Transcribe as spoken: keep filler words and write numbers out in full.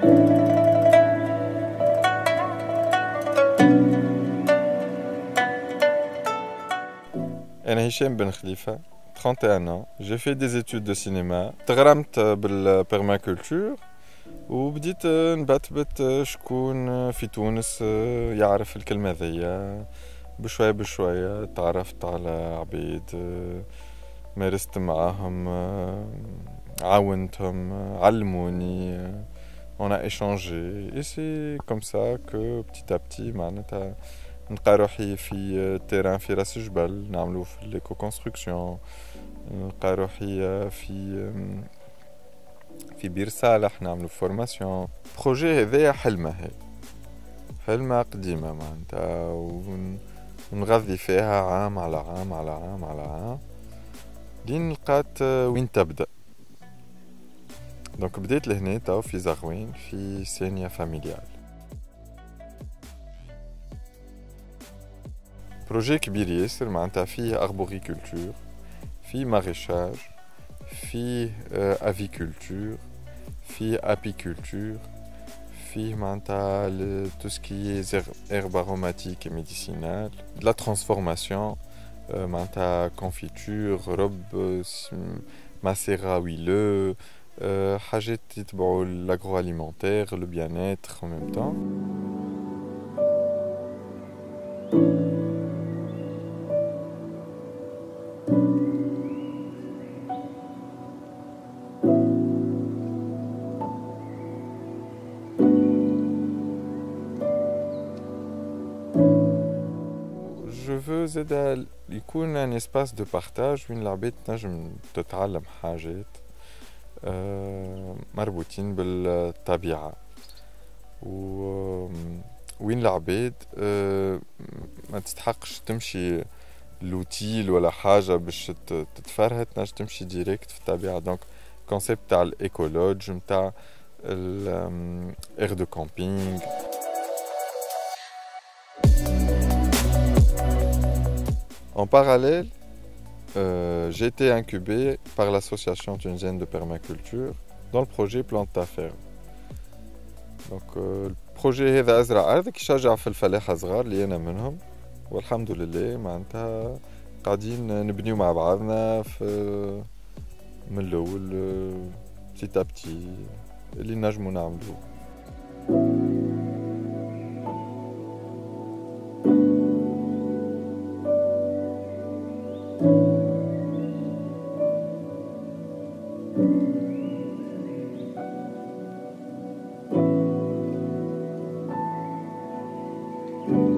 أنا هشام بن خليفة trente et un ans. J'ai fait des études de cinéma. تغرمت بالبرماكولتور وبديت نبتبت شكون في تونس يعرف الكلمة ذي. بشوية بشوية تعرفت على عبيد، مارست معاهم، عاونتهم، علموني. On a échangé et c'est comme ça que petit à petit معناتها نلقى روحي في تيران في راس جبل نعملو في ليكو كونستركسيون، نلقى روحي في في بير صالح نعملو فورماسيون. بروجي هذايا حلمة، هي حلمة قديمة معناتها ونغذي فيها عام على عام على عام على عام لين لقات وين تبدأ. دونك بديت لهنا تاو في زغوين في سينيا فاميليال. بروجي كبير ياسر معناتها فيه أربوريكولتور، فيه ماريشاج، فيه أفيكولتور، فيه أبيكولتور، فيه معناتها tout ce qui est herbe aromatique et médicinale، de la transformation معناتها confiture، رب، macérat huileux، حاجات يتبعوا l'agroalimentaire، le bien-être en même temps. Je veux زاد يكون un espace de partage وين العباد تنجم تتعلم حاجات مربوطين بالطبيعة، وين العباد ما تستحقش تمشي لوتيل ولا حاجة باش تتفرهد، تنجم تمشي ديريكت في الطبيعة. دونك كونسيبت تاع الإيكولوج متاع الإير دو كامبينغ. En parallèle, euh, j'ai été incubé par l'association tunisienne de permaculture dans le projet Plante ta ferme. Donc euh, le projet هذا أزرع أرض كيشجع في الفلاحة صغار اللي أنا منهم، والحمد لله معناتها قاعدين نبنيو مع بعضنا في من الأول petit à petit اللي نجمو نعملوه. thank you